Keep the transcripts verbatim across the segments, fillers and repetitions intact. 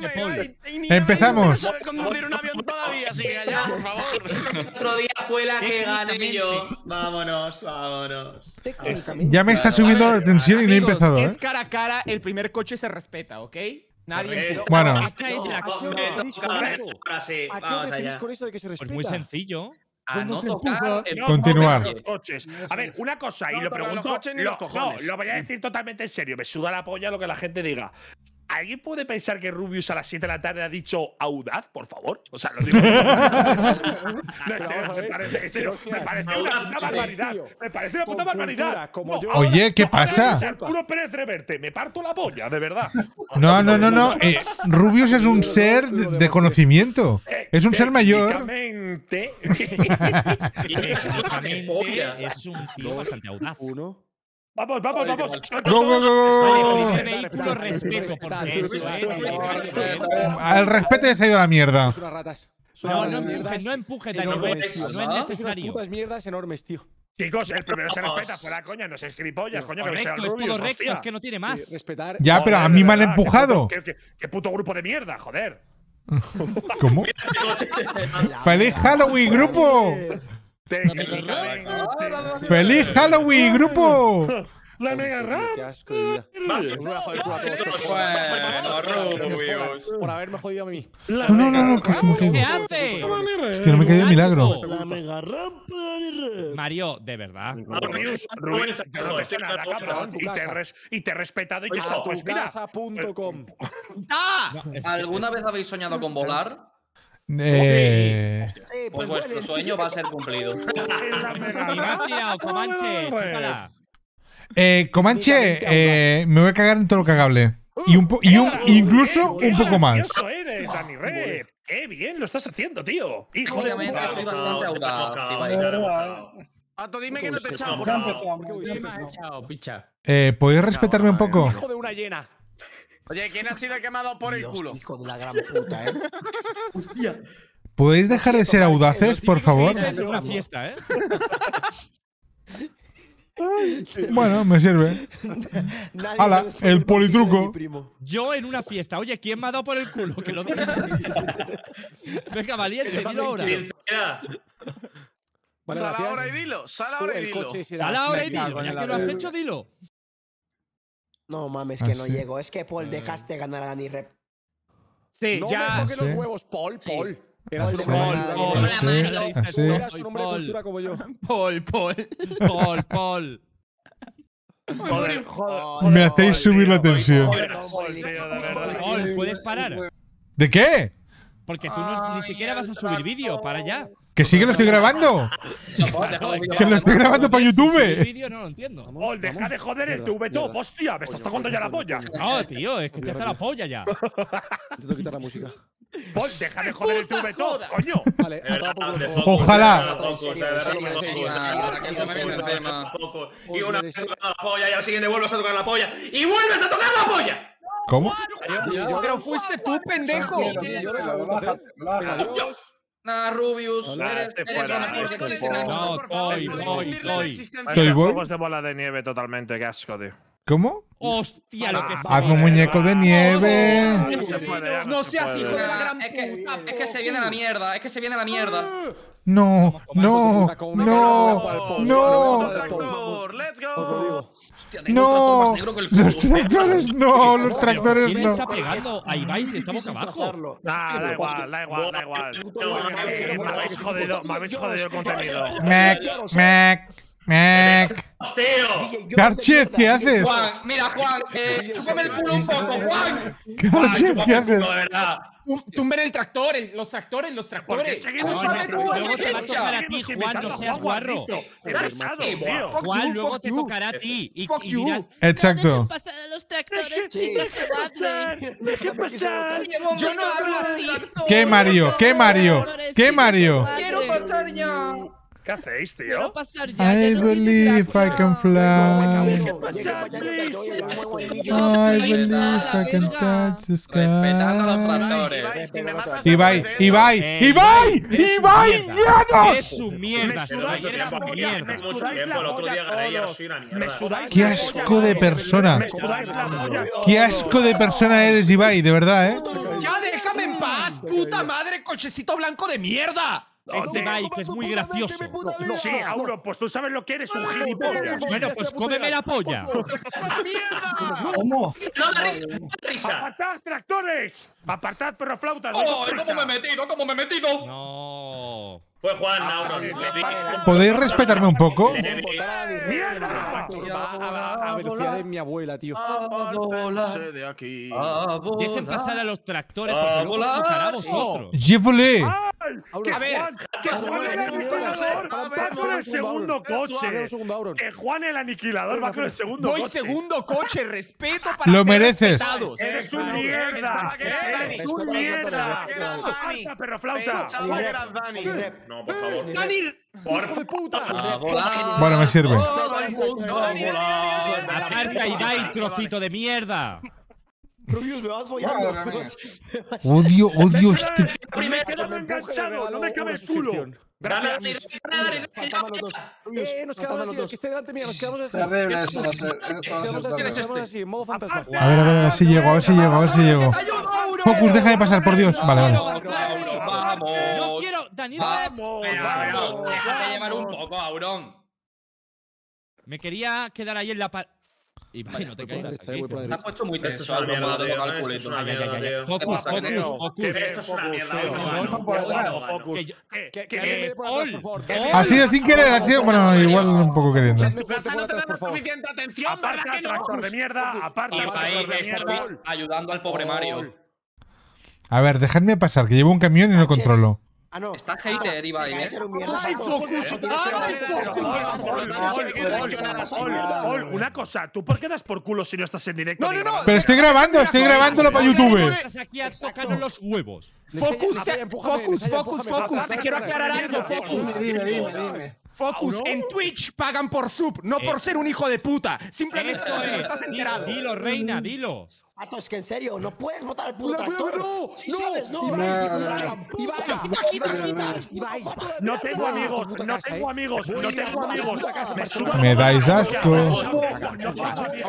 Paul. Empezamos. No conducir un avión todavía, sigue allá, por favor. Otro día fue la que gané yo. Vámonos, vámonos. Ya me está subiendo la tensión y no he Amigos, empezado, ¿eh? es cara a cara, el primer coche se respeta, ¿ok? Nadie empuja. Bueno. Esta es la Ahora sí, ¿A qué vamos os referís allá. con eso de que se Pues respeta? muy sencillo. A no se tocar empuja? el- Continuar. Los coches. A ver, una cosa, y No lo tocan pregunto. los coches ni lo, los cojones. no, lo voy a decir totalmente en serio. Me suda la polla lo que la gente diga. ¿Alguien puede pensar que Rubius a las siete de la tarde ha dicho audaz, por favor? O sea, lo digo. No, en serio, me parece, en serio, me parece una puta barbaridad. Me parece una puta barbaridad. como yo. Oye, ¿qué No puede pasa? ser Puro Pérez Reverte, me parto la polla, de verdad. No, no, no, no. Eh, Rubius es un ser de, de conocimiento. Es un ser mayor. Técnicamente. Técnicamente es un tío bastante audaz. Uno. Vamos, vamos, vamos. Go, go, go, Vale, go. primer vehículo, respeto, porque eso es. El respeto ya se ha ido a la mierda. Son unas ratas. No, no empujes, no empujes, Dani. No es Son unas necesario. putas mierdas enormes, tío. Chicos, el primero se respeta, fuera coña, no seis gilipollas, coño, que me sea Correcto, el es Rubius, todo recto, hostia. es que no tiene Sí, más. respetar. Ya, pero a Joder, mí de me han verdad, empujado. ¿Qué puto, qué, qué- qué puto grupo de mierda, joder. ¿Cómo? ¡Feliz Halloween, grupo! Técnicamente. ¡Feliz Halloween, grupo! La mega rap. Qué asco de vida. Va, Os voy a joder el culo a todos. Bueno, Por Rubius. joder, Por haberme jodido a mí. No, no, no, no, casi me ¿Qué caigo. hace? Hostia, no me caí de milagro. La mega rampa. Mario, de verdad. Rubius, Rubius, yo no te he hecho nada, cabrón. Y te, res, y te he respetado y te A pues mira. tucasa punto com. No, es que- ¿Alguna vez habéis soñado con volar? Eh, Pues vuestro sueño va a ser cumplido. La mega Y me has tirado, Comanche. Hombre. chúpala. eh, Comanche, eh, me voy a cagar en todo lo cagable. Y, un po- y un, incluso un poco más. Eso eres, Dani Red. Qué bien lo estás haciendo, tío. Hijo de Obviamente puta. soy bastante audaz, Ibai. Pato, dime que no te he echado. Chao, picha. Eh, ¿Podéis respetarme un poco? Hijo de una llena. Oye, ¿quién ha sido quemado por el culo? Hijo de la gran puta, eh. Hostia. ¿Podéis dejar de ser audaces, por favor? Es una fiesta, ¿eh? Bueno, me sirve. Nadie Hala, me el después politruco. de mi primo. Yo en una fiesta. Oye, ¿quién me ha dado por el culo? Que lo diga. Venga, valiente, dilo ahora. Sincera. Vale, Sal gracias. ahora y dilo, sal ahora y El dilo. coche será- Sal ahora y Me cago dilo. en Ya la que lo has verga. hecho, dilo. No mames, Ah, que no sí. llego. Es que Paul, dejaste ganar a Dani Rep. Sí, No ya. me toques Sí. los huevos, Paul, Paul. Eras Ah, un sí. hombre Paul, de Paul, cultura. Así, así. Eras un hombre de Paul. cultura como yo. Paul, Paul. Paul, Paul. Joder, joder. Me hacéis subir la tensión. Joder, joder, tío, de verdad. Paul, ¿puedes parar? ¿De qué? Porque tú no- ni siquiera vas a subir vídeo. Para ya. ¿Que sí que lo estoy grabando? ¿Que lo estoy grabando para ¿Subir YouTube? vídeo? No lo entiendo. Paul, deja de joder el T V top, hostia. Me estás tocando ya la polla. No, tío, es que te está la polla ya. Intento quitar la música. Paul, deja de joder el T V top, coño. Vale, a tomar por culo. Ojalá. Y una vez tocando la polla y al siguiente vuelves a tocar la polla y vuelves a tocar la polla. ¿Cómo? Pero fuiste tú, pendejo. Yo no sé lo que voy a hacer. Venga, adiós. Nah, Rubius, Hola, eres, este eres fuera, lo mejor que este existe en el fuera. mundo. No, Por favor, Toy, ¿puedes Toy, decirle la Toy. existencia? Toy Boy. Juegos de bola de nieve totalmente, qué asco, tío. ¿Cómo? Hostia, lo que se Hago muñeco de nieve. No se puede, ya No se seas puede. hijo de la gran Es que, puta. es que se viene la mierda, es que se viene la mierda. No, no, no, no, Tractor, let's Os lo go. digo. Hostia, tengo un tractor más negro que no. el culo. Los tractores no, los tractores ¿Quién no. está pegando a Ibai si estamos abajo? Nah, da igual, da igual, da igual. Eh, Me habéis jodido, me habéis jodido el contenido. Mac, Mac, Mac. ¡Tío! Garchet, ¿qué haces? Juan, mira, Juan, eh, chúpame el culo un poco, Juan. Garchet, ¿qué haces? De verdad. Tumben el tractor, el- los tractores, los Porque tractores. seguimos Ay, invitando- luego te va a seguimos tocar a ti, invitando Juan, no a seas Juan guarro. Guarrito. Qué pesado, tío. Juan, you, luego fuck te you. tocará a ti. Y, Fuck y you. dirás, Exacto. pasar a los tractores, Sí. chica su madre. Deja pasar. Yo no hablo así. ¿Qué Mario? ¿Qué Mario? ¿Qué Mario? Quiero pasar ya. ¿Qué hacéis, Quiero tío? pasar ya. I ya no tiene believe I gracia. can fly. ¿Qué pasa, please? I believe I can touch the Respetando a los sky. tractores. Ibai, si me matas Ibai, a veces, Ibai, Eh, Ibai, eres un Ibai, mierda. llanos. Eres su mierda, Me Ibai, sudáis eres la su polla, mierda. me sudáis la polla todos. Me sudáis Qué la asco polla de todos. persona. Me sudáis la polla Qué todos. asco de persona eres, Ibai, de verdad, ¿eh? Ya ¡Dios, puta madre, cochecito blanco de mierda! Ese bike es muy gracioso. Sí, Auro, pues tú sabes lo que eres, un gilipollas. Bueno, pues cómeme la polla. ¡Mierda! ¿Cómo? No da risa, no da risa. ¡Apartad, tractores! ¡Apartad, perroflautas! ¡Oh, cómo me he metido, cómo me he metido! No. Fue Juan, Auro. ¿Podéis respetarme un poco? ¡Mierda! Va a la velocidad de mi abuela, tío. Apártense de aquí. Dejen pasar a los tractores porque luego os tocará a vosotros. ¡Llévole! Que A ver, Juan, que Juan el aniquilador va con el segundo coche. Que Juan el aniquilador va con el segundo Voy coche. segundo coche, respeto para Lo ser mereces. respetados. Eres un mierda. Eres un mierda. Dani. Falta, perroflauta. Pensaba que eras Dani. No, por favor. Dani, ¡Hijo de puta! Bueno, me sirve. Aparta, Ibai, trocito de mierda. Rubius, me vas follando. Odio, odio este. Me he quedado enganchado. No me cabe el culo. Dale, dale, dale, Faltamos los dos. Eh, nos quedamos así, que esté delante mía, nos quedamos así. Terrible esto va a ser. Nos quedamos así, nos quedamos así, en modo fantasma. A ver, a ver, a ver si llego, a ver si llego, a ver si llego. Focus, déjame pasar, por Dios. Vale, vale. Vamos. No quiero. Daniel, Vamos, vamos. Déjate llevar un poco, Aurón. me quería quedar ahí en la par. Ibai, no te caigas. Derecha, voy por la Te has derecha. puesto muy Esto tenso, es una Aurón, mierda, cuando te tío, toca el esto culito. es una Ay, ay, mierda, ay, ay. tío. Focus, ¿Qué pasa, focus, Neo? focus. Esto es una mierda. Focus, Aurón. Focus, por detrás. Focus, Focus. Que- Que que- que alguien me dé por atrás, por favor. Ol, Ha sido sin querer, ha sido. Bueno, igual un poco queriendo. Echadme Tu fuerte casa por no te atrás, da por favor. suficiente atención, ¿verdad Aparta, que no? tractor de mierda. Aparta, Y tractor ahí de está mierda. ayudando al pobre Mario. A ver, dejadme pasar, que llevo un camión y no controlo. Ah, no. Está hater, Ibai, Deja de eh. ser un mierda. ¡Ay, Focus! ¡Ay, Focus! Ol, una cosa, ¿tú por qué das por culo si no estás en directo? No, no, no. Pero estoy grabando, estoy grabándolo para YouTube. Estás aquí a tocarnos los huevos. Focus, Empújame, empújame, Focus, Nessaya, Focus, empújame, Focus. empújame, Te quiero aclarar algo, Focus. Dime, dime, dime. Focus, en Twitch pagan por sub, no por ser un hijo de puta. Simplemente Eso no es. estás enterado. Dilo, reina, dilo. Pato, es que en serio, no puedes votar al puto No, no, tractor. no, Sí no. sabes, no. Ibai, No, no, Ibai, no. Ibai, Quita, quita, quita. Ibai. No tengo amigos, no tengo amigos, no tengo amigos. Me suda Me la dais polla. asco. No tengo amigos, no tengo amigos,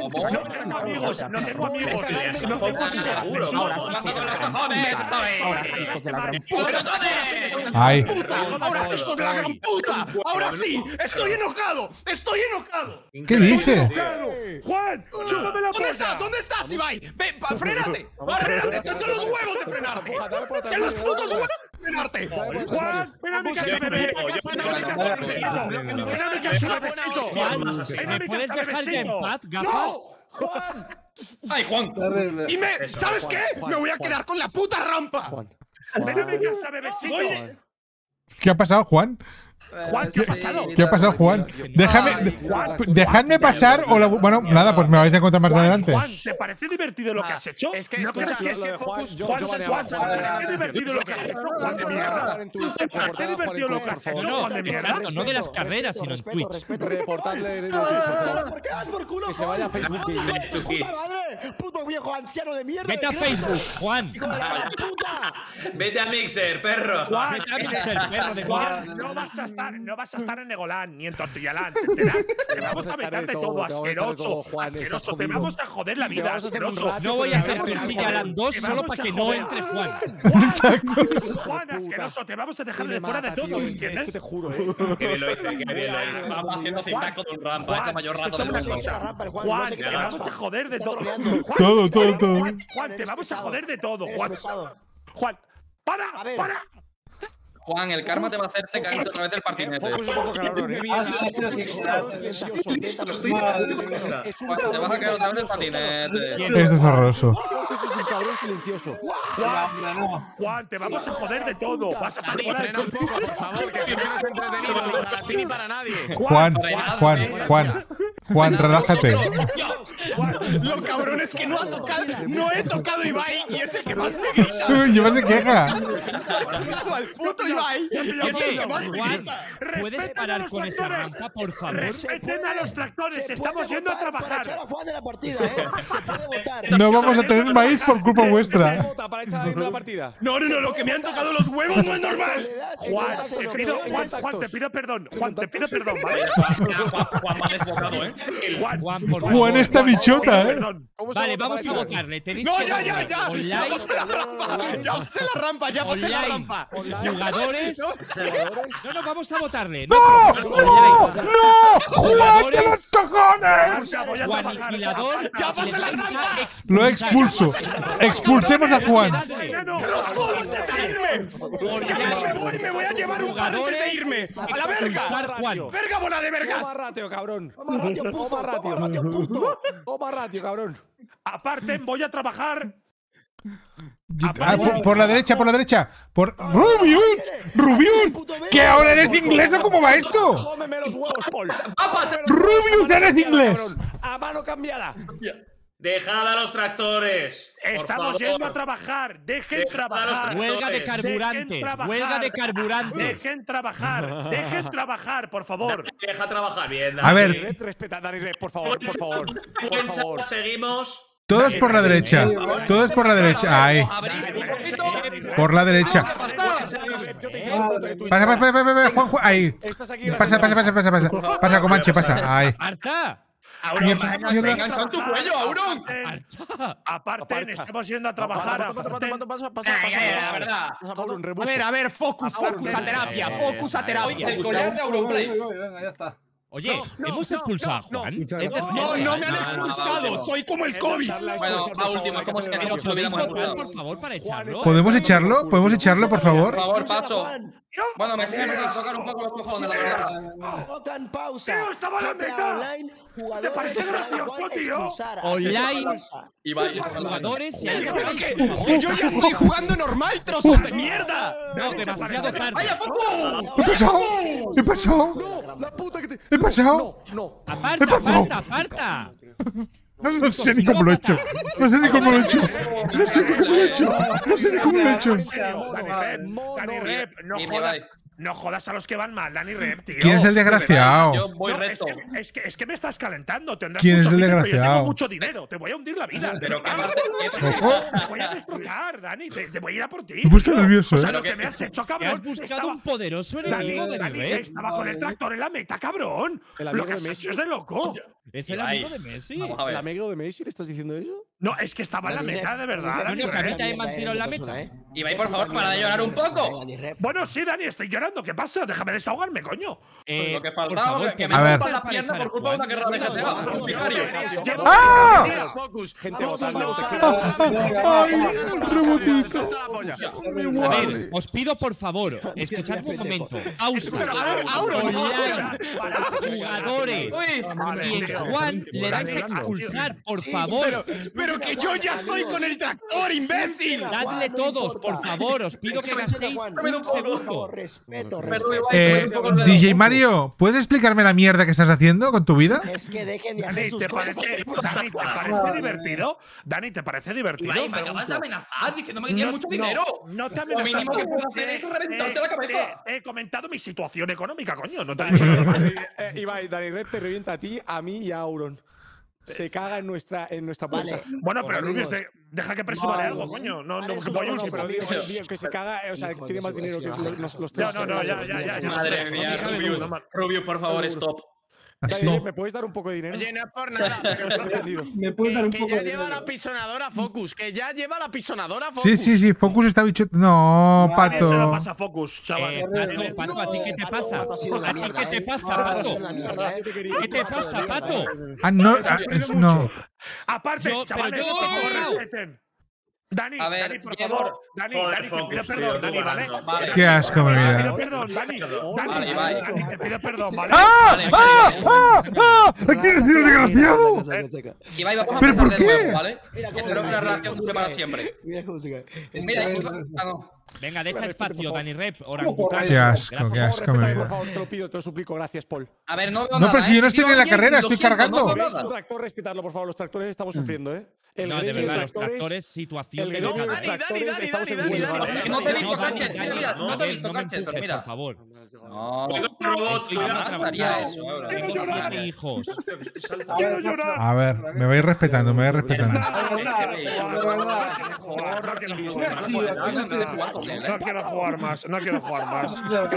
no tengo amigos. No tengo amigos. Ahora sí, Ahora sí, hijos de la gran puta. Ay. Puta, ahora sí, hijos de la gran puta. Ahora sí, estoy enojado, estoy enojado. ¿Qué dice? Juan, chúpame la ¿Dónde estás? polla. ¿Dónde estás, Ibai? Ven, pa, frénate. Frénate, tengo los huevos de frenarte. Tengo los putos huevos de frenarte. Juan, ven a mi casa, bebé. Ven a mi casa, bebecito. Ven a mi casa, bebecito. Juan, Ven a ¿me mi puedes casa, dejar ya en bebecito. paz, gafas? ¡Ay, Juan! Terrible. Y me, ¿sabes qué? Me voy a quedar con la puta rampa. Ven a mi casa, bebecito. ¿Qué ha pasado, Juan? Juan, ¿qué ha pasado? ¿Qué ha pasado, Juan? Déjame, de- dejadme pasar o la, bueno, nada, pues me vais a encontrar más adelante. Juan, ¿te parece divertido lo que has hecho? Es que ¿No escucha, crees que es que es Focus, yo- Juan, yo Juan, baneaba a ¿te Juan. parece divertido lo que has hecho? Juan de mierda. ¿Te parece divertido lo que has hecho? No, Juan de mierda. exacto, no de las carreras, sino en respeto, Twitch. respeto. Reportarle de Twitch, por favor. ¿Por qué vas por culo, Que se vaya a Juan? Facebook y- ¡Puta madre! ¡Puto viejo anciano de mierda! Vete a de mierda. Facebook, Juan. ¡Hijo de la gran puta! Vete a Mixer, perro. Juan, Vete a Mixer, perro de Juan, mierda. no vas a estar, no vas a estar en Negolán ni en Tortillalán, ¿te enteras? Te vamos a meter de todo, asqueroso, asqueroso, te vamos a joder la vida, asqueroso. No voy a hacer Tortillalán dos solo para que no entre Juan. Exacto. Juan, asqueroso, te vamos a dejar Me de fuera de mata, todo, tío, es que- es ¿entiendes? que te juro, eh. Qué bien lo hice, qué bien lo hice. Vamos haciendo zigzag con un rampa, es el mayor rato del No se mundo. quita la rampa, el Juan. no Juan, se te quita la vamos a rampa. joder de Está todo. troleando. Juan, Todo, todo, todo. Juan, te Eres vamos a pesado. joder de todo, Eres Juan. pesado. Juan, para, A ver. para. Juan, el karma te va a hacerte caerte otra vez del patinete. Focus un poco cabrón, eh. Ah, sí, sí, sí, sí, sí. Es un Juan, te vas a caer otra vez del patinete. Esto es horroroso. Focus es un cabrón silencioso. Hombre, no. Juan, te vamos a joder de todo. Vas a estar Dani, fuera de frena un poco, por favor, que siempre es entretenido ni para ti ni para nadie. Juan, Juan, Juan. Juan, relájate. Los cabrones que no ha tocado, no he tocado Ibai y es el que más me grita. Uy, lleva se queja. Al puto Ibai y es el que más me Juan, grita. ¿puedes Respeten a parar los con esa tractores. rampa, por favor? Respeten a los tractores, Se estamos puede yendo a votar para echar a trabajar. Juan de la partida, ¿eh? Se puede votar. No vamos a tener maíz por culpa vuestra. Vota para echar a alguien de la partida. No, no, no, lo que me han tocado los huevos no es normal. Le das- le Juan, das te eso, pido, le Juan, das Juan, te pido perdón. Juan, te pido perdón, ¿vale? Juan, Juan me ha desbocado, ¿eh? Juan, por Juan favor. esta bichota, ¿eh? Perdón. ¿Cómo se Vale, vota vamos a para esto? votarle. Tenéis No, que ya, ya, darle ya. online, Ya pasé la rampa. Ya pasé la rampa, ya pasé la online, rampa. jugadores. Jugadores. No, no, vamos a votarle. ¡No! Online. ¡No! ¡Juan de los Jugadores. cojones! Voy a Juan trabajar. Aniquilador. Ya pasé la defensa, rampa. Lo expulsar. expulso. Expulsemos a Juan. ¡Los codos antes de irme! Me voy, me voy a llevar un par antes de irme. ¡A la verga! Expulsar Juan. ¡Verga bola de vergas! Toma ratio, cabrón. Toma ratio, puto. Toma ratio, ratio, puto. Toma ratio, cabrón. Aparte, voy a trabajar. Ah, por, por la derecha, por la derecha. Por Rubius. Rubius. Que ahora eres inglés, ¿no? ¿Cómo va esto? Cómeme los huevos, Paul. Rubius, eres inglés. A mano cambiada. Dejad a los tractores. por Estamos favor. yendo a trabajar. Dejen Dejad a los trabajar. Huelga de Dejen carburante. trabajar. Huelga de carburante. Dejen trabajar. Dejen trabajar, por favor. Deja trabajar bien. A ver. Red, respeta, Dani Red, por favor, por favor. Por favor. Seguimos. Todos por la derecha. Todos por la derecha. Ahí. Por la derecha. Yo te dije antes que tú- Pasa, pasa, pasa, pasa, Juan, Juan. Ahí. Estás aquí. Pasa, pasa, pasa, pasa, pasa. Pasa, Comanche, pasa. Ahí. ¡Arta! Mierda, mierda. Engancha en tu cuello, Auron. ¡Arta! Aparte, Aparcha. estamos yendo a trabajar. Pasa, pasa, aparte- pasa, pasa, pasa, Ay, ay, ay, la verdad. Auron, A rebufo. ver, a ver, focus, focus a terapia, focus a terapia. El collar de Auronplay. Venga, ya está. Oye, ¿hemos expulsado a Juan? Es decir, No, no me han No, no, expulsado, no. soy como el COVID. Bueno, a última, ¿cómo se Pero que lo hubiéramos podéis votar, expulsado? por favor, para echarlo. ¿Podemos echarlo? ¿Podemos echarlo, por favor? Por favor, Pacho. Bueno, me fijé que tocar un poco los cojones, la verdad. Tocan pausa. Tío, estaba la G T A meta. Online, jugadores ¿Te parece para gracioso, Juan tío? expulsar. Hace Online. pausa. Y vaya, Jugadores y hay Pero que, por favor. que yo ya estoy jugando normal, trozos de mierda. No, demasiado tarde. ¡Vaya, Foco! ¿Qué pasó? ¿Qué pasó? La puta que te. ¿Qué pasó? No, no. Aparta, ¿Qué pasó? aparta, aparta. No, no sé ni cómo lo he hecho. No sé ni cómo lo he hecho. No sé ni cómo lo he hecho. No sé ni cómo lo he hecho. En serio, Dani Rep, Mono. Dani Rep, no Ni me jodas, vais. no jodas a los que van mal, Dani Rep, tío. ¿Quién es el desgraciado? Yo voy No, es, recto. que, es, que, es que me estás calentando. Tendrás ¿Quién es mucho el dinero, Yo desgraciado? tengo mucho dinero. Te voy a hundir la vida. de Pero qué verdad. parte. Ojo. Te voy a destrozar, Dani. Te, te voy a ir a por ti. Me he puesto tío. nervioso, O sea, ¿eh? lo que me has hecho, Te cabrón. has buscado estaba, un poderoso Dani, enemigo de Dani, nivel. estaba con el tractor en la meta, cabrón. El Lo amigo que de has Messi. hecho es de loco. ¿Es el Ibai. amigo de Messi? Vamos a ¿El ver. amigo de Messi le estás diciendo eso? No, es que estaba en la meta, de verdad. No, Dani no, que a mí Rep. también me han tirado en la meta. Ibai, por favor, para de llorar un poco. Bueno, sí, Dani, estoy llorando. ¿Qué pasa? Déjame desahogarme, coño. Eh, Lo que por faltaba, favor, que, que ¿qué me A ver. rompan la pierna por culpa de una guerra de G T A. Un sicario. ¡Ah! Focus. Gente votando. ¡Ay, el robotito! A ver, os pido por favor, escuchadme un momento. Pausa. Pero, a ver, Auron. Online. Jugadores. Uy. Y en Juan le vais a expulsar, por favor. Pero, pero que yo ya estoy con el tractor, imbécil. Dadle todos, por favor. Os pido que gastéis un segundo. Respeto, Pero, respeto. Ibai, Eh, un poco de D J dedo. Mario, ¿puedes explicarme la mierda que estás haciendo con tu vida? Es que dejen de hacer Dani, sus ¿te cosas. parece, Dani, ¿te parece divertido? Dani, ¿te parece divertido? Ibai, me acabas de amenazar diciéndome que tienes mucho dinero. No te Lo amenazas. mínimo que puedo hacer es reventarte la cabeza. He comentado mi situación económica, coño. No te he dicho nada. Eh, Ibai, Dani Red te revienta a ti, a mí y a Auron. Se caga en nuestra, en nuestra puerta. Vale. Bueno, pero Amigos. Rubius, de- deja que presumale No, algo, no, coño. No, vale, no, que eso pollo, no, No, sí, pero sí, digo, sí. digo que se caga, eh, o sea, que tiene más dinero que los, los, los No, tres. no, no, ya, ya, ya. ya. Madre mía, Déjame Rubius. duda. Rubius, por favor, stop. Así. Dani, ¿me puedes dar un poco de dinero? Oye, no es por nada. No he entendido. ¿Me puedes dar un Que poco ya de lleva dinero? la pisonadora Focus. Que ya lleva la pisonadora Focus. Sí, sí, sí, Focus está bicho. No, Eso no pato. pasa, Focus, chaval. Eh, Pato, Pato, ¿a ti qué te pasa? Pato ha sido una ¿A ti mierda, qué te eh. pasa, Pato ha Pato? sido una mierda, eh. ¿Qué te pasa, Pato? Ah, no, ah, es- no. Aparte, Yo- pero chavales, yo- por favor, respeten. Dani, A ver, Dani, por Diego. favor. Dani, Joder, Dani, te Focus, pido tío, perdón, tú Dani, ¿vale? ganando. Vale. Qué asco, mi Te pido vida. perdón, Dani. Dani, Vale, vale. Dani, te pido perdón, ¿vale? ¡Ah! Vale, ¡Ah! vale. ¡Ah! ¡Ah! ¡Aquí eres el desgraciado! Ibai, vamos a ¿Pero empezar por de qué? nuevo, ¿vale? Mira cómo Espero se que la cae, relación cómo dure se para cae. siempre. Mira cómo se cae. Es Mira, que- y- ah, no. Venga, deja Respete, por espacio, favor. Dani Rep, orangután. Qué asco, Gracias. qué asco, mi Respétame, por vida. favor, te lo pido, te lo suplico. Gracias, Paul. A ver, no veo No, nada, pero si ¿eh? yo no estoy Digo en la bien, carrera, lo estoy siento, cargando. no veo El nada. tractor, respetarlo, por favor. Los tractores estamos sufriendo, ¿eh? El No, de gremio verdad, de los tractores. tractores, situación El de gremio de loca. Dani, Dani, tractores Dani, estamos en Dani, huelga. Dani, ¿vale? Que no te he visto, No, Dani, Cánchez, Dani, mira, no te he Dani, visto, no me Cánchez, empujes, mira. por favor. No. robot. Estoy cuidado. atraparía eso, ahora. Tengo siete hijos. Quiero llorar. A ver, me vais respetando, me vais respetando. No quiero jugar más, no quiero jugar más.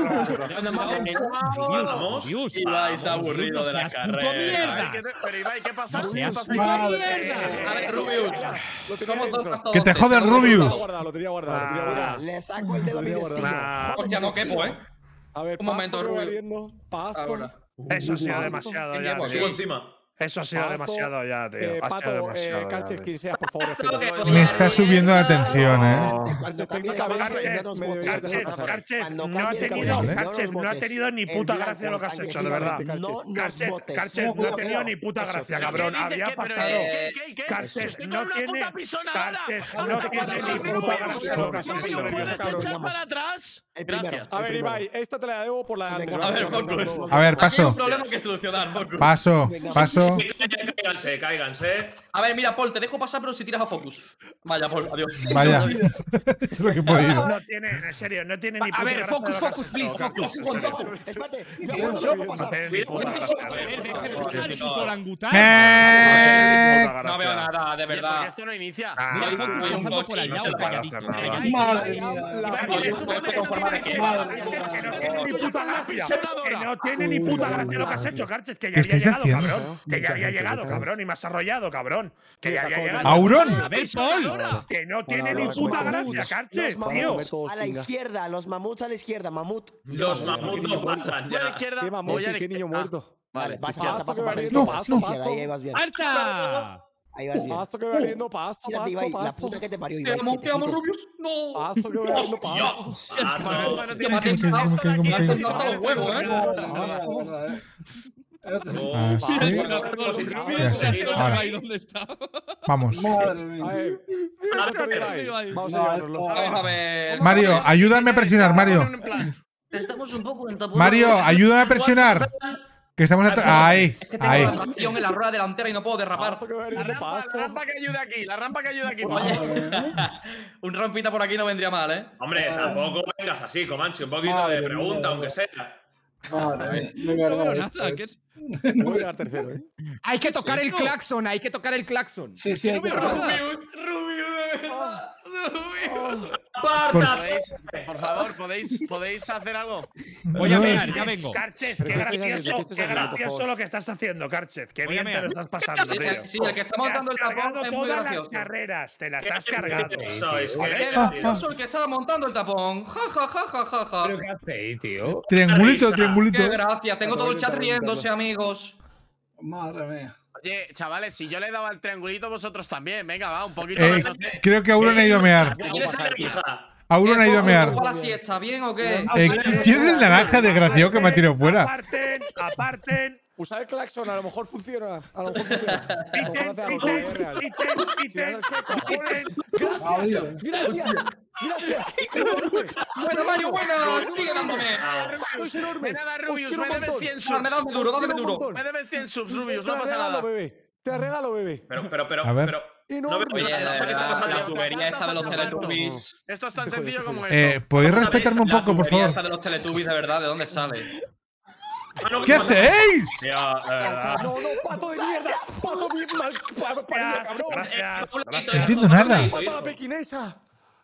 Vamos. Dios, Ibai se ha aburrido de la seas puto carrera. mierda. Pero Ibai, ¿qué pasa? No ¿Qué seas pasa? puto A mierda. ver, Rubius. Lo tenía ¿Cómo dentro. dos Que te joden, Lo tenía Rubius. guardado, lo tenía guardado, lo tenía guardado. Le saco el dedo a mi Nah. destino. Hostia, no quepo, ¿eh? A ver, Un momento, paso que Rubio. valiendo, paso. Ahora. Eso ha sido Paso. demasiado ¿Quién ya, llevo? tío. Sigo encima. Eso ha sido Paso. demasiado ya, tío. Eh, Ha sido Pato, eh, demasiado ya, Carches, tío. quien seas, por favor, espera. Me está subiendo la tensión, eh. Carches, técnicamente no nos me votes. deberías dejar Carchet, pasar. Carchet, Cuando no ha cambie el tenido, campeón, ¿vale? Carchet, No no ha nos tenido ni votes. puta En gracia lo que has blanco, hecho, de verdad. Carchet. No nos Carchet, votes. Carchet, no ha tenido ni puta gracia, cabrón. Había pasado. Eh, Carchet, no una tiene. puta pisona ahora. Carchet, Ahora no te tiene quedas ni arriba, puta Rubio. gracia lo que has Rubio, hecho. Rubio, ¿Puedes cabrón. echar para atrás? El primero. Gracias. A ver, Ibai, esta te la debo por la de antes. A ver, Focus. A ver, Aquí hay paso. un problema que solucionar, Focus. Paso, paso. Cáiganse, cáiganse. A ver, mira, Paul, te dejo pasar, pero si tiras a Focus. Vaya, Paul, adiós. Vaya. Es lo que he podido. No tiene, en serio, no tiene ni puta A ver, gracia focus, lo que has focus, hecho, please, Carchet. focus. Espérate, yo No, puedo no, solo no, No pasar. tiene ni puta gracia. Deja puto orangután. ¡Eh! No veo nada, de Porque verdad. esto no inicia. Ah, Mira, ah, Focus hay un pasando por coche, al no lado, se puede calladito. hacer nada. Calladito. Madre Ay, mía. Que no tiene ni puta gracia. Que no tiene ni puta gracia lo que has hecho, Carchet. Que ya ¿Qué había estáis llegado, haciendo? cabrón. Que ya había llegado, cabrón. Y me has arrollado, cabrón. Que ya había llegado. ¡Aurón! A ver, Paul. Que no tiene Bueno, ni los puta mamuts, gracia, Carchet, Los tío. mamuts a la izquierda, los mamuts a la izquierda, mamut. Los mamuts no pasan Voy a la ya. izquierda. Qué voy mamón, a la qué niño izquierda. muerto. Vale, pasa, izquierda. pasa, pasa, Paso pasa. que No, Pasa, no. izquierda, ahí vas bien. ¡Alta! Ahí vas bien. Paso que va valiendo, paso, Tírate, paso, Ibai, la paso. puta que te parió, Te Ibai. amo, que te amo, quites. Rubius. No. Paso que va valiendo, paso. Paso. Te maté, ¿Cómo que, cómo que, cómo me has que? desgastado el huevo, ¿eh? Ah, sí. Ya sé. Ahora, Ay, ¿dónde está? vamos. A Madre mía. ver, Ibai, vamos a Vamos llevárnoslo. a ver. Mario, ayúdame a presionar, Mario. Estamos un poco en tapón. Mario, ayúdame a presionar. Que estamos at- Ahí, Es que tengo ahí. la tracción en la rueda delantera y no puedo derrapar. Paso que va La valiendo, rampa, la paso. rampa que ayude aquí, la rampa que ayude aquí. Oye, un rampita por aquí no vendría mal, ¿eh? Hombre, tampoco vengas así, Comanche. Un poquito de pregunta, aunque sea. Madre mía. De No veo verdad. nada. esto ¿qué es- es? No voy a llegar tercero, ¿eh? Hay que tocar el esto? claxon, hay que tocar el claxon. Sí, sí, hay que nada. Rubius, Rubius, de verdad. Rubius. ¡Aparta! ¿Podéis, por favor, ¿podéis, ¿podéis hacer algo? Voy a mirar, ya vengo. Carchet, Pero qué ¿qué estáis haciendo? gracioso, ¿Qué estáis qué haciendo, por gracioso favor? lo que estás haciendo, Carchet. Qué Voy a bien te mirar. lo estás pasando, Sí, tío. el- sí, el que está Te has montando el cargado tapón es muy todas las gracioso. carreras, te las has cargado. Sois, Qué qué gracioso el que estaba montando el tapón. Ja, ja, ja, ja, ja, ja. ¿Pero qué hacéis, tío? Triangulito, Risa. triangulito. Qué gracia. Tengo todo el chat riéndose, amigos. Madre mía. Oye, chavales, si yo le daba el triangulito, vosotros también. Venga, va, un poquito Eh, menos de- creo que Auron ha ido a mear. ¿Quieres ser hija? Auron ha ido a mear. ¿Cómo va la siesta? ¿Bien o qué? Eh, ¿Quién es el naranja desgraciado que me ha tirado fuera? Aparten, aparten. Usar el claxon, a lo mejor funciona. A lo mejor funciona. A lo mejor Quiten, hace algo, que es real. quiten, quiten, quiten, Adiós. Gracias, gracias. Bueno, Mario, buena. Sigue dándome. Sois enorme. Ven a dar, Os Rubius, quiero me un debes montón. cien Dame, subs. dame duro, dame Quiero un duro. montón. Me debes cien subs, Rubius, Te no pasa regalo, nada. bebé. Te regalo, bebé. Pero, pero, pero, A ver. pero. Enorme. No, pero- Oye, no sé qué está pasando. la tubería esta de los Teletubbies. Esto es tan sencillo como eso. Eh, ¿Podéis respetarme un La poco, por tubería favor? esta de los Teletubbies, de verdad, ¿de dónde sale? Ah, no, ¿Qué no, no. hacéis? Tío, eh, No, no, pato de mierda. Pato bien mal. pa- parido, Gracias, cabrón. gracias. No entiendo nada. Pato a la pequinesa.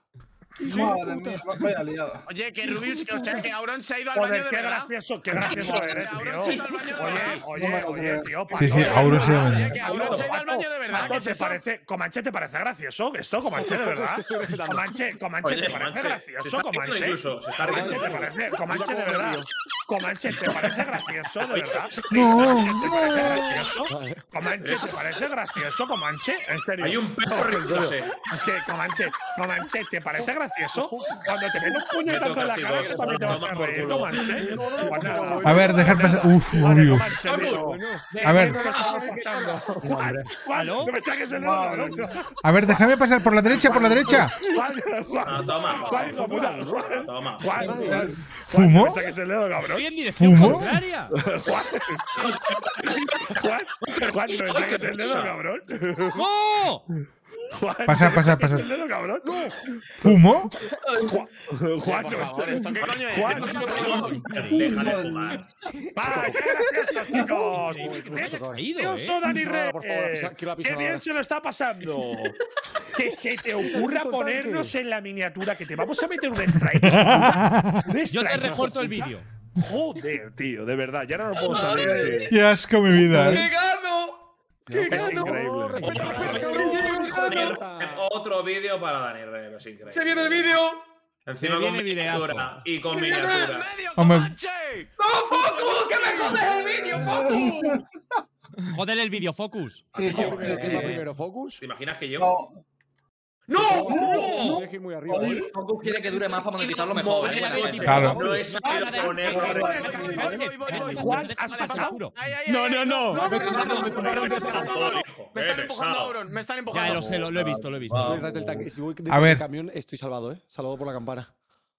Madre mía. Vaya liada. Oye, que Rubius, que, o sea, que Auron se ha ido al baño Joder, de qué verdad. gracioso, qué gracioso eres, tío. Oye, oye, oye, tío. Sí, sí, Pato, Auron se ha ido al Oye, baño. Que Auron se ha ido al baño de verdad. Pato, ¿Qué es ¿te esto? parece, Comanche, ¿te parece gracioso esto, Comanche, de verdad? Comanche, Comanche, Oye, ¿te parece Comanche, se gracioso, está riendo Comanche? incluso, se está Comanche, riendo. ¿te parece, Comanche, de verdad? Comanche, ¿te parece gracioso, de verdad? No, ¿Te parece gracioso? Comanche, ¿te parece gracioso, Comanche? En serio. Hay un perro riéndose. Es que, Comanche, Comanche, ¿te parece gracioso? Cuando te ven un puñetazo en la cara, que también te vas a reír, Comanche. Pues nada. A ver, dejar pasar. Uf, Rubius. Comanche, amigo. A ver, ¿Qué está pasando? Juan, Juan, no me saques el dedo, cabrón. a ver, déjame pasar por la derecha, por la derecha. Juan, Juan, Ah, toma. Juan, hijo de puta, Juan. Toma. Juan, Juan, ¿Fumo? no me saques el dedo, cabrón. voy en dirección ¿Fumo? contraria. Juan, Juan, Juan, no enseñes el dedo, cabrón. ¡No! Juan, Pasa, no pasa, enseñes pasa. el dedo, cabrón. ¿Fumo? Juan, Por no favor, ¿esto qué coño es? Juan, Deja de fumar. ¡Vale, qué gracioso, chicos! Caído, ¡Gracioso, ¿eh? Dani No, Red! por favor, pisa- quiero la ¡Qué pisadora. bien se lo está pasando! Que se te ocurra Total, ponernos ¿qué? en la miniatura, que te vamos a meter un strike. Un Yo te strike. reporto el vídeo. Joder, tío, de verdad, ya no lo puedo salir. tío. Qué asco mi vida, ¡Que ¿eh? gano! ¡Que Es gano! increíble. Otro vídeo para Dani Red, es increíble. ¡Se viene el vídeo! Encima Se con viene videazo. miniatura y con miniatura. Hombre, ¡No, Focus! ¡Que me jodes el vídeo, Focus! Joder el vídeo, Focus. Sí, sí. ¿Quién va eh, primero? ¿Focus? ¿Te imaginas que yo? No, ¡No! No. Tienes que ir muy arriba. ¿eh? Focus quiere que dure más para monetizarlo mejor. Mover ¿eh? el Buena coche. gente. Claro. No he sabido poner. Juan, ¿has pasado? No, no, no. Joder, Me tumbaron, me tumbaron. hijo. Me Qué están empujando a pesado. Auron. Me están empujando. Ya lo sé, lo, lo he visto, lo he visto. Voy detrás del tanque. Si voy detrás A ver. del camión, estoy salvado, ¿eh? Salvado por la campana.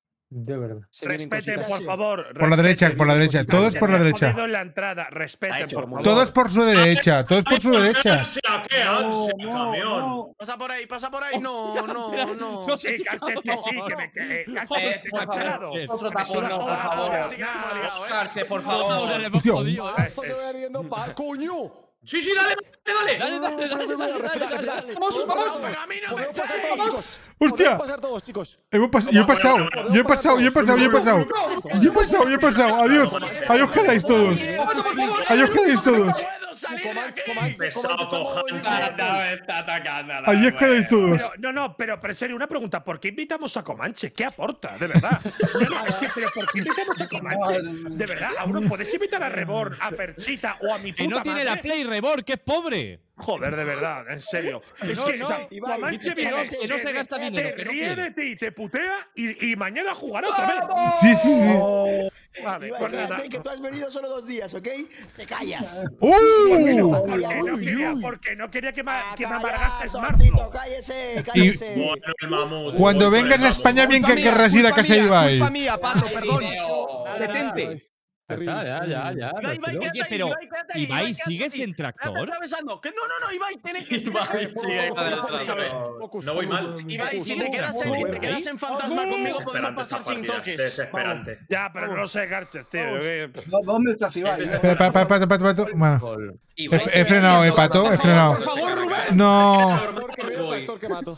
de verdad. Se vienen Respeten, cositas. por favor. Por la respeten. derecha, por la derecha. Todos por la Se me ha derecha. jodido en la entrada. Respeten, por favor. Todos por su derecha. Todos por su derecha. ¡Ansia, qué ansia, camión! Pasa por ahí, pasa por ahí. No, no, no. No sé Sí, si- Calchet, que sí, que me que, Calchet, Eh, que por te he cancelado. favor, Otro Me tapón, suda no, por toda la favor. polla. Sí que me hemos liado, ¿eh? Carche, por Ahora favor. le hemos Hostia. jodido, ¿eh? Ojo, te voy ardiendo pa' coño. Sí, sí, dale, dale, Dale, dale, dale, dale, dale, dale. Vamos, vamos. Pergamino, Podemos me pasar echáis. todos, chicos. ¡Hostia! Podemos pasar todos, chicos. Hemos pas- yo he pasado, yo he pasado, yo he pasado, yo he pasado. Yo he pasado, yo he pasado. Adiós. Ahí os quedáis todos. Ahí os quedáis todos. Comanche, Comanche, Pesado, Comanche está cojante. movilizado. está atacando. Ahí os quedáis todos. Pero, no, no, pero, pero en serio, una pregunta. ¿Por qué invitamos a Comanche? ¿Qué aporta? De verdad. No, no, es que, pero ¿por qué invitamos a Comanche? De verdad, Auron, ¿puedes invitar a Reborn, a Perchita o a mi puta Que no tiene la madre? Play Reborn, que es pobre. Joder, de verdad, en serio. Es No, que no. o sea, Ibai, Comanche que no- viene, que no se ríe- gasta dinero, se que no ríe quiere. de ti, te putea y, y mañana jugará otra vez. Sí, sí, sí. Vale, Ibai, pues nada. cállate, que tú has venido solo dos días, ¿ok? Te callas. ¡Uh! Porque no quería, porque no quería que, ma, que me amargase Callas, Smartphone. Tortito, cállese, cállese. Bueno, el mamut. Cuando vengas a España, bien que querrás ir a casa de Ibai. Culpa mía, Pato, perdón. Vídeo. Detente. Terrible. Ya, ya, ya. Ibai, Ibai, Oye, quédate ahí, pero, Ibai, quédate ahí, Ibai, quédate ¿sigues ahí. en tractor? Quédate atravesando. Que no, no, no, Ibai, tienes que. Ibai, sigue Focus, No voy Focus. mal. Ibai, si te quedas Focus, en, Focus. te quedas en fantasma conmigo, podemos Desesperante esta pasar sin partida. toques. Desesperante. Ya, pero no lo sé, Garches, tío. que- ¿Dónde estás, Ibai? Espera, pa- pa- pa- pa- pato. Bueno, Ibai, he, he frenado, eh, pato. He frenado. Por favor, Rubén. No. Tractor que veo, tractor que mato.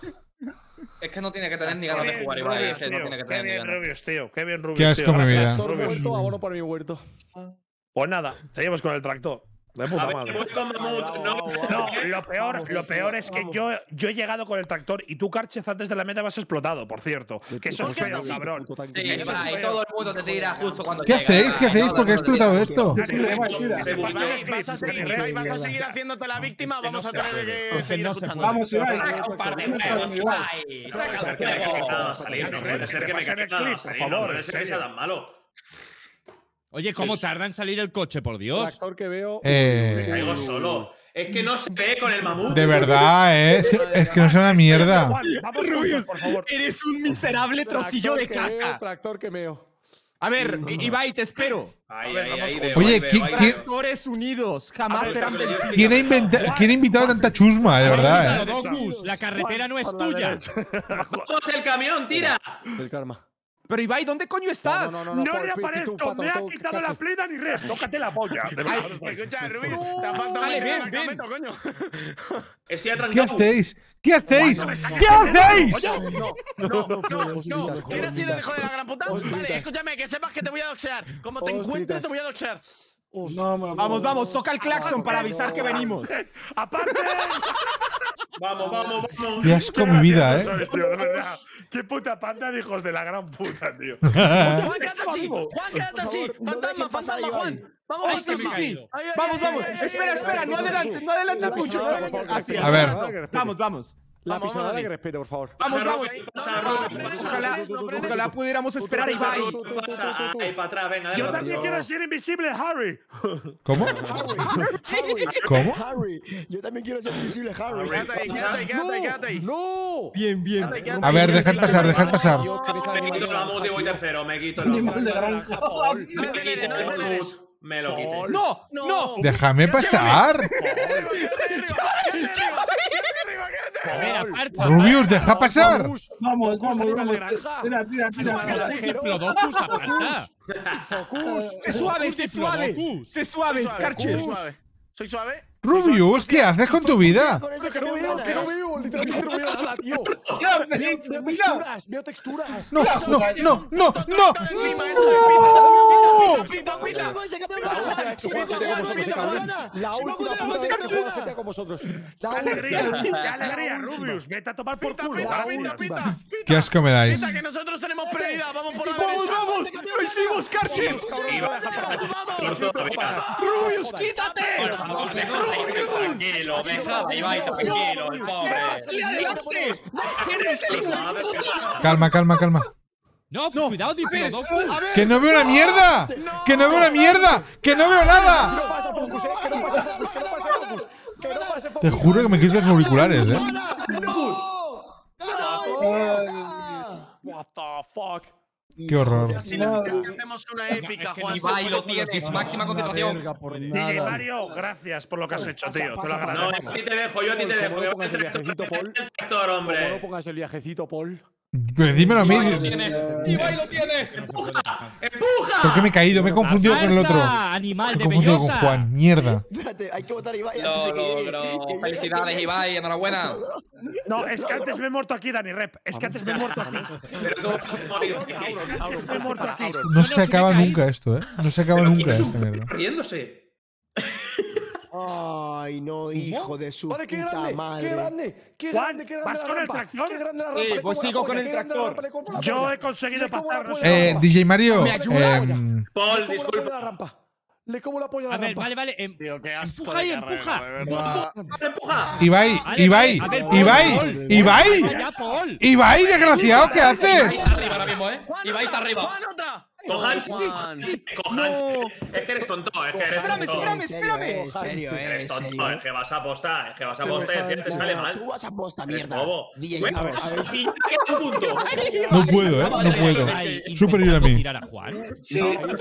Es que no tiene que tener ni ganas de jugar, Qué Ibai. bien, Es que no Rubius, tiene que tío. Qué tener ni bien, ganas. Rubius, tío. Qué bien, Rubius. Qué asco tío. mi vida. Gracias, Tractor Rubius. muerto, abono por mi huerto. Pues nada, seguimos con el tractor. De A puta ver, madre. voy con mamut. No, No, lo peor, lo peor es que yo, yo he llegado con el tractor y tú, Carchez, antes de la meta vas explotado, por cierto. Que eso es feo, cabrón. Sí, Ibai, todo el mundo te tira justo cuando ¿Qué llega. hacéis? ¿Qué hacéis? ¿Por qué ha explotado esto? Ibai, vas a seguir, Ibai, vas a seguir haciéndote la víctima. Vamos a tener que seguir escuchando. Vamos, Ibai. Saca un par de huevos, Ibai. Saca un que me quede nada huevo. salir. No puede ser que me Pasen quede el nada clip, por salir. favor, No puede en ser que sea serio. tan malo. Oye, ¿cómo tarda en salir el coche, por Dios? Tractor que veo. Eh, Caigo solo. Es que no se ve con el mamut. de verdad, eh. Es que, es que no es una mierda. Juan, vamos con Dios, por favor. Eres un miserable trocillo de Tractor que veo, caca. Tractor que meo. A ver, I- Ibai, te espero. Ahí, ahí, ahí. veo, Oye, ahí veo, ¿quién- ahí quién- veo. Tractores unidos, jamás serán vencidos. ¿Quién ha, inventa- ¿Quién ha invitado tanta chusma, de verdad, eh? Docus, la carretera no es Por la tuya. derecha. ¡Vamos, el camión, tira! Del karma. Pero Ibai, ¿dónde coño estás? No, no, No, no, no. le por- aparezco, tú, me ha pato, quitado la cachas. plena ni red. Tócate la polla. De verdad. Escucha, Rubí, te ha faltado Vale, meter ven, el ven. campamento, coño. Estoy ¿Qué atrancado. hacéis? ¿Qué hacéis? No me saques ¿Qué el dedo, hacéis? coño. No, no, no, No, ¿quién ha sido el hijo de la gran puta? Os Vale, gritas. escúchame, que sepas que te voy a doxear. Como te Os encuentre, gritas. te voy a doxear. No, me lo Vamos, puedo- vamos, toca el claxon para avisar que venimos. Aparte. Vamos, vamos, vamos. Qué asco mi vida, eh. Sois, tío, de verdad. Qué puta panda de hijos de la gran puta, tío. Juan, quédate así. Juan, quédate así. Fantasma, fantasma, Juan. Vamos, Ay, Juan, que me sí, he sí. caído. Vamos, vamos. Espera, espera, no adelante, no adelante mucho. no adelante. Así, A ver. Vamos, vamos. La Vamos, pisonada vamos, que respete, por favor. Vamos, vamos. Pasa, Rubius, pasa. Ojalá, ojalá pudiéramos esperar a Ibai. Pasa, ahí para atrás, venga, Yo déjalo. también quiero ser invisible, Harry. ¿Cómo? Harry. ¿Cómo? Harry. Yo también quiero ser invisible, Harry. Quédate ahí, quédate ahí, quédate ahí, quédate ahí. ¡No! Bien, bien. A ver, dejad pasar, dejad pasar. Me quito la mut y voy tercero, me quito la mut. Animal de granja. Me quito la mut, me lo quité. No, no. Déjame pasar. A ver, aparta. Rubius, deja pasar. Vamos, vamos, Animal de vamos. granja. Tira, tira, tira. Diplodocus, aparta. Focus. Se suave, se suave. Se suave, Karcher. ¿Soy suave? Rubius, ¿qué haces con tu vida? Con eso Que no veo, que no veo. Literalmente no veo nada, tío. Mira, Veo mira. texturas, veo texturas. No, no, no, no, no. La última puta vez que juego a G T A con vosotros. La ¡Qué alegría! última. ¡Qué alegría, Rubius! Vete a tomar por culo. La última. Qué asco me dais. Pita, que nosotros tenemos prioridad. Vamos por la ¡Vamos, derecha. vamos! ¡Lo hicimos, Karcher! ¡Rubius, quítate! Tranquilo, deja, Ibai, tranquilo, el pobre. ¡Salí adelante! ¿Quién es el hijo de puta? Calma, calma, calma. No, cuidado, Diplodocus. A ver, ¡Que no veo una mierda! ¡Que no veo una mierda! ¡Que no veo nada! No pasa Focus, eh. Que no pase Focus, que no pase Focus. Que no pase Focus. Te juro que me quito los auriculares, eh. What the fuck. Qué horror. Si no, que hacemos una épica, Juan. Ibai lo tienes, máxima concentración. D J Mario, gracias por lo que has hecho, tío. Te lo No, agradezco. a ti te dejo, yo a ti te dejo. Como no pongas el viajecito, Paul. El tractor, Como no hombre. pongas el viajecito, Paul. Pero dímelo a mí. Ibai lo tiene. ¡Empuja! ¿Por qué me he caído? Me he confundido con el otro. Aparta, animal Me he de confundido con bellota. Juan. Mierda. Espérate, hay que votar a Ibai Lo antes de que llegue. logro. Que llegue, Felicidades, que llegue. Ibai, enhorabuena. No, es que antes me he muerto aquí, Dani Rep. Es que antes me he muerto aquí. Pero ¿cómo vas a morir? Antes me he muerto aquí. No se acaba nunca esto, eh. No se acaba nunca esta mierda. Riéndose. Ay, no, hijo de su Vale, qué puta grande, madre. qué grande, qué Juan, grande, qué grande ¿vas la con el rampa. tractor? Qué grande la rampa. Sí, le pues como sigo la con polla, el qué grande la tractor. rampa, le como la Yo polla. he conseguido Le como la pasar. polla no a sé. la Eh, rampa. D J Mario. ¿Me ayudas? em, Paul, Le como la polla a disculpa. la rampa. Le como la polla a la A ver, rampa. vale, vale. em- Tío, qué asco Empuja de y carrera, empuja. de verdad. ¡Empuja! Ibai, Vale, Ibai, a ver, Paul, Ibai, Paul. Ibai. Ya, Paul. Ibai, desgraciado, ¿qué Ibai haces? está arriba ahora mismo, eh. Ibai está arriba. ¡Juan, otra! Cojan, Juan. cojan. Es que eres tonto, es que eres Espérame, tonto. espérame, En serio, espérame. eh, en serio, eh, Eres en tonto, serio. es que vas a apostar, es que vas a Pero apostar y Juan, te sale mal. Tú vas a posta, Eres mierda. bobo. D J, Bueno, a ver, a ver. sí, queda un punto. No puedo, eh. No puedo. Ahí, Superior a intentando mí. tirar a Juan. Sí,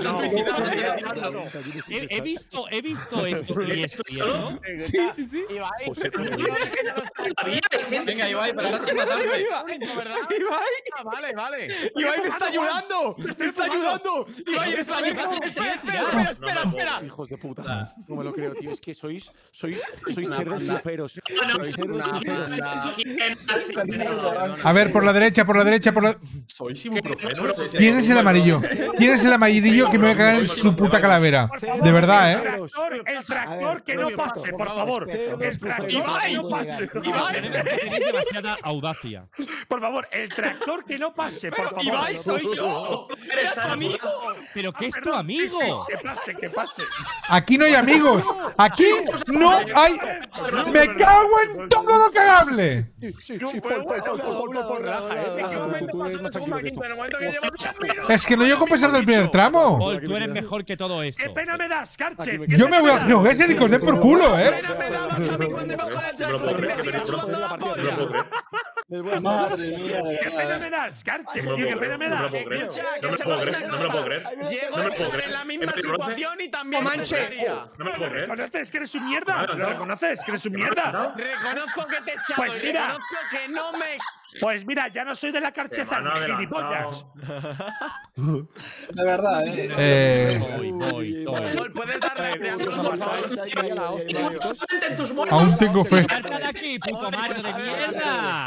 He, he visto, he visto esto y es cierto. Sí, sí, sí. Ibai. José, Había gente. Venga, Ibai, para sin matarte. ¿Verdad? Ibai, Ah, vale, vale. Ibai me está ayudando. Me está ayudando. Ibai, eres la verga. Espera, espera, espera, espera, espera. hijos de puta. No me lo creo, tío. Es que sois, sois, sois cerdos truferos. Sois cerdos Una truferos. banda. ¿Quién así? A ver, por la derecha, por la derecha, por la. Sois ibuprofeno. ¿Quién es el amarillo? ¿Quién es el amarillo que me voy a cagar en su puta calavera? De verdad, eh. Tractor, el tractor que no pase, por favor. El tractor que Ibai, no pase. Tienes demasiada audacia. Por favor, el tractor que no pase, por favor. Ibai, soy yo. Eres tan amigo. Pero que es tu Perdón, amigo. sí, sí, que pase, que pase. Aquí no hay amigos. Aquí no hay. Me cago en todo lo cagable. Sí, sí, sí, Paul, Paul, Paul, Paul, Paul, Paul, relaja, eh. ¿En qué relaja, momento tú eres pasó más la segunda tranquilo que quinta? esto. En el momento que llevamos un minuto. Es que no llego a pasar del primer tramo. Paul, tú eres mejor que todo ¿Qué esto. pena me das, Karcher? Aquí ¿Qué Yo me pena voy a das? jugar ese y os den por culo, eh. Pena me dabas a mí cuando iba con el tractor. Me sigues chupando la polla. Les voy a Madre mía, de ¿Qué pena verdad. me das, Karcher? No me Tío, lo ¿qué pena me puedo das? creer, no me lo Escucha, puedo que creer. se No me lo pasa puedo una creer, no me lo puedo cosa. creer. Llego No me lo puedo en creer. la misma ¿En el bronce? situación y también Comanche. tontería. No me lo puedo creer. ¿Reconoces que eres un mierda? Claro, ¿Lo no. reconoces que eres un mierda? Reconozco que te he echado Pues y mira. reconozco que no me… Pues mira, ya no soy de la carcheza, Me han gilipollas. adelantado. De verdad, eh. Eh, Voy, voy, voy. Paul, ¿puedes darle a preámbulos, por favor? Solamente en tus muertos. aún tengo fe. ¡Salta de aquí, puto Mario de mierda!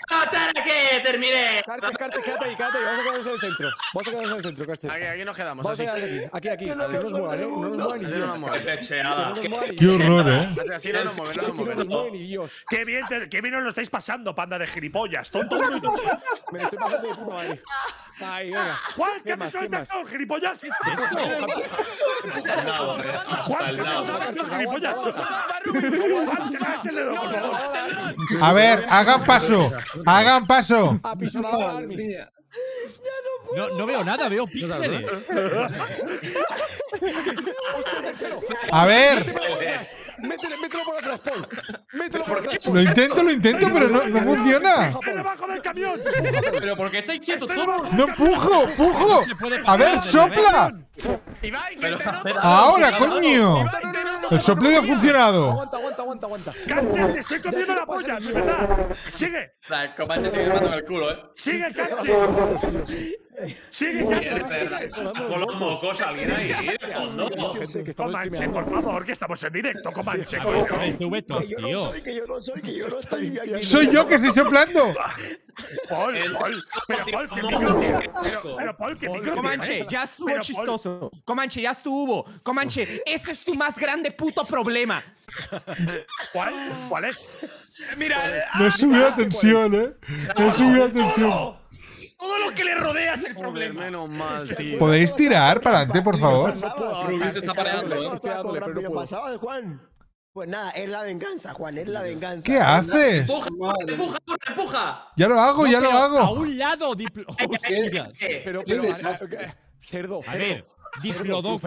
¡Hasta que terminé! Cartes, Cartes, quédate ahí, quédate ahí. Vamos a quedarnos en el centro. Vamos a quedarnos en el centro, Cartes. Aquí, aquí nos quedamos. Vamos a así. quedarnos aquí, aquí, aquí. Que no nos muevan, ¿eh? No nos muevan ni Así no Dios. nos mueve. Lecheada. Que no nos muevan ni Qué Dios. horror, ¿eh? Así no nos mueve, no nos Que no mueve. nos mueve ni Dios. Qué bien, te- qué bien os lo estáis pasando, panda de gilipollas. Tonto uno y tonto. Me lo estoy pasando de puta madre. Ahí, venga. Juan, ¿qué ¿Qué has más? hecho ¿Qué el más? tacón, gilipollas? ¿Qué es esto? Hasta el lado, eh. Hasta Juan, el ¿qué has lado. hecho, gilipollas? Juan, checa ese dedo, por favor. A ver, hagan paso. Hagan paso. Apisonador Army. No, no veo nada, veo píxeles. A ver. Métele, mételo por atrás, Paul. Mételo por atrás. Lo intento, lo intento, pero no, no funciona. ¡Estoy debajo del camión! Pero ¿por qué estáis quietos todos? No empujo, empujo. A ver, sopla. Ibai, que Pero, te noto. Ahora, coño. El soplido ha funcionado. Aguanta, aguanta, aguanta, aguanta. ¡Canche, te estoy comiendo la polla, de verdad! ¡Sigue! La Comanche tiene que matar el culo, eh. ¡Sigue, Canche! ¡Sigue, ¿Qué Canche! está con los mocos alguien ahí? de fondo? Gente, que estamos Comanche, streameando. por favor, que estamos en directo, Comanche, coño. El V dos, Que yo no tío. soy, que yo no soy, que yo no estoy aquí. Soy yo que estoy soplando. Paul, Paul, pero Paul, ¿qué micro tiene? Pero, pero Paul, ¿qué micro Comanche, tiene? ya estuvo Pero, Paul, chistoso. Comanche, ya estuvo. Comanche, ese es tu más grande puto problema. ¿Cuál? ¿Cuál es? Mira, Me he subido la tensión, eh. Me he subido la tensión. todo lo que le rodea es el problema. Menos mal, tío. ¿Podéis tirar para adelante, por favor? Rubio se está pareando, eh. Estoy dándole, pero no ¿Qué puedo. pasaba, Juan? Pues nada, es la venganza, Juan, es la venganza. ¿Qué haces? Empuja, empuja, empuja. Ya lo hago, ya lo Pero A hago. un lado, diplo. Hostias. Pero, pero, eh, cerdo, A ver, Diplodocus.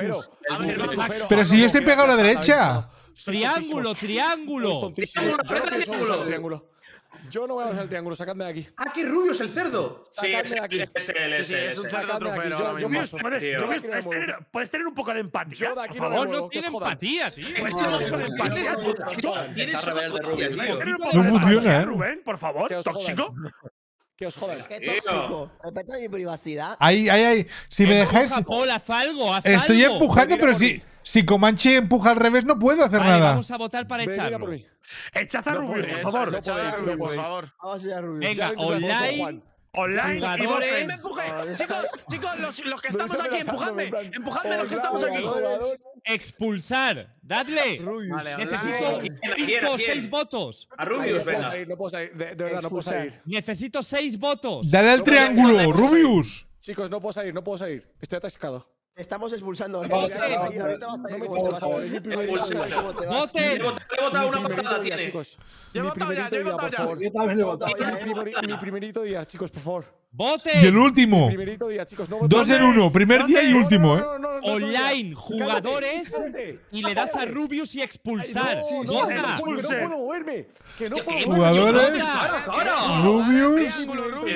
Pero si yo estoy pegado a la derecha. Triángulo, triángulo. Tontísimo. Yo no pienso usar el triángulo. Yo no voy a usar el triángulo, sacadme de aquí. Ah, qué rubio es el cerdo. Sí, Sacadme es de aquí. es él, es Sí, él. es un es cerdo Sacadme de aquí. trofero Yo- ahora yo mismo. Luis, ¿puedes, tío. Luis, ¿puedes, tener, puedes tener un poco de empatía? Yo de aquí por no favor, me No muevo, que tiene os jodan. empatía, tío. ¿puedes tener un poco de empatía? Tienes Está rebelde, Rubio, tío. ¿Puedes tener un No poco de funciona, empatía, eh. Rubén, por favor? Que os jodan. ¿Tóxico? Que os jodan. Qué tóxico. Respeta mi privacidad. Ahí, ahí, ahí. Si me dejáis. Empuja, Paul, haz algo, haz Estoy algo. empujando, pero si, si Comanche empuja al revés, no puedo hacer Vale, nada. vamos a votar para Ven, mira echarlo. por mí. Echad a Rubius, por favor. no Echad a podéis, Rubio, no por podéis. favor. Vamos allá, Rubio. Venga, Ya lo he intentado, online. Juan. Online y Jugadores. ¡Me voces. empuje! Chicos, chicos, los, los que Me estamos estoy aquí, amenazando, empujadme. en plan, Empujadme los que estamos hola, aquí. jugador. Expulsar. Dadle. Vale, Necesito online. ¿Quién, quién, cinco o quién? seis votos. A No Rubius, puedo venga. salir, no puedo salir. De, de verdad, no puedo Expulsar. salir. Necesito seis votos. Dale al triángulo, Rubius. Chicos, no puedo salir, no puedo salir. Estoy atascado. Estamos expulsando. Vamos, Ahorita vas a ir, vamos. ahorita vas a ir, No me ¿cómo eches, te por vas a favor. ir? Es mi primer día. Expulsa. ¿Cómo te vas? Voten. Le he votado, le he votado una Mi primerito patada, día, tiene. chicos. Yo he Mi votado ya, primerito yo he día, votado por ya. favor. Yo también he votado. Ya, Mi eh. primeri- Mi primerito día, chicos, por favor. Voten. Y el último. Primerito día, chicos. No Dos en uno. Primer día y último, eh. No, no, no, no, no, no, Online, no, jugadores. cállate. Y le das a Rubius y expulsar. No, no, Vota. no, no, que no Expulse. puedo moverme. Que no puedo moverme. Jugadores. Rubius.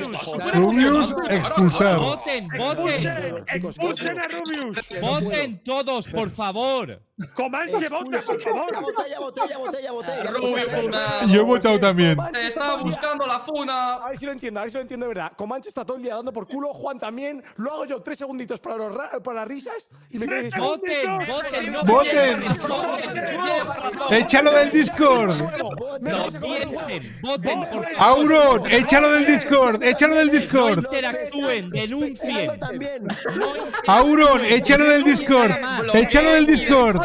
Rubius, expulsar. Voten, voten. Expulsen, expulsen a Rubius. Voten todos, por favor. Comanche, vota, por Ya favor. voté, ya voté, ya voté, ya voté. Ya Rubio voté. funa. Yo he votado también. Comanche está Estaba todo el día- buscando la funa. A ver si lo entiendo, a ver si lo entiendo de verdad. Comanche está todo el día dando por culo, Juan también. Lo hago yo tres segunditos para, los ra- para las risas y me queréis decir. Voten, voten. No Voten. piensen. Échalo del Discord. No piensen. Voten, por favor. Auron, échalo del Discord. Échalo del No Discord. interactúen, denuncien. También. No Auron, échalo del Discord. Échalo del Discord.